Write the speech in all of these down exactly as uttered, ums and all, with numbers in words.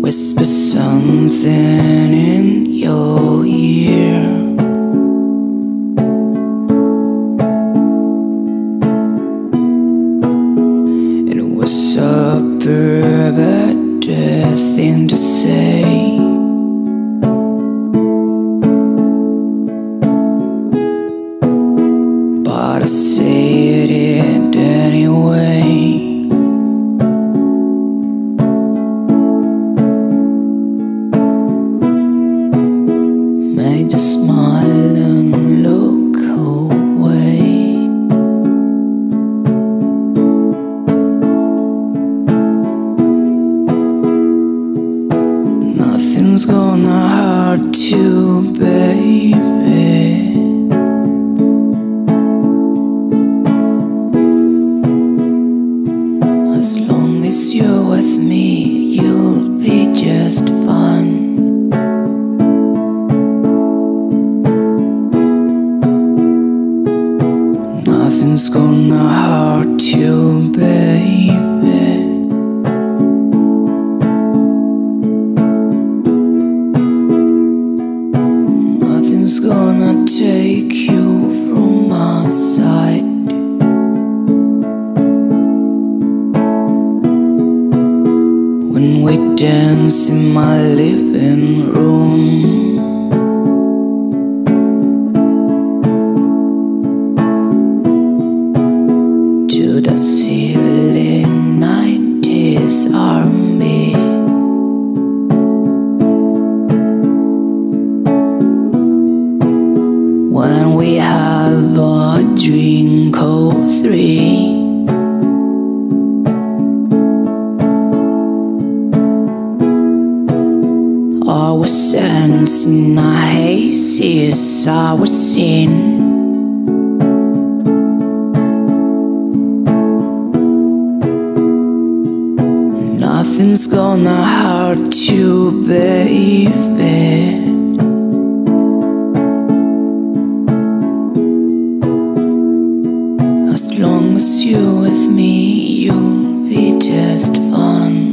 Whisper something in your ear. It was a better thing to say, but I said it anyway. Made you smile and look away. Nothing's gonna hurt you, baby. As long as you're with me, you'll be just fine. Nothing's gonna hurt you, baby. Nothing's gonna take you from my side. When we dance in my living room, to the ceiling, nineties R and B. When we have a drink or three, our sense in a hazy is our sin. Nothing's gonna hurt you, baby. As long as you're with me, you'll be just fine.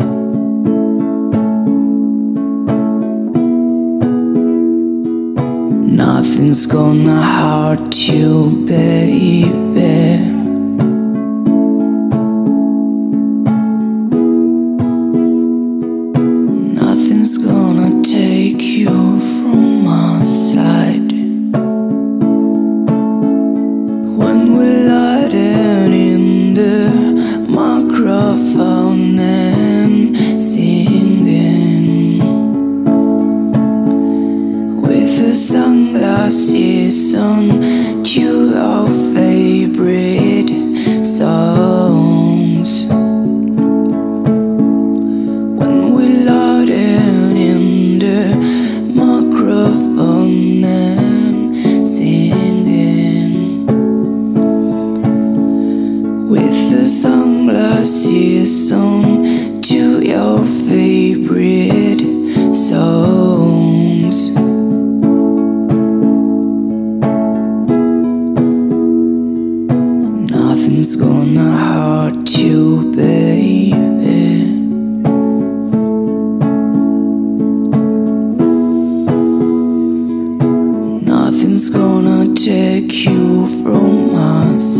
Nothing's gonna hurt you, baby. Nothing's gonna take you from my side. When we're lying in the microphone and singing, with the sunglasses on to our favorite songs. When we're lying in the microphone and singing, with the sunglasses on to your favorite songs. Nothing's gonna hurt you, baby. Nothing's gonna take you from us.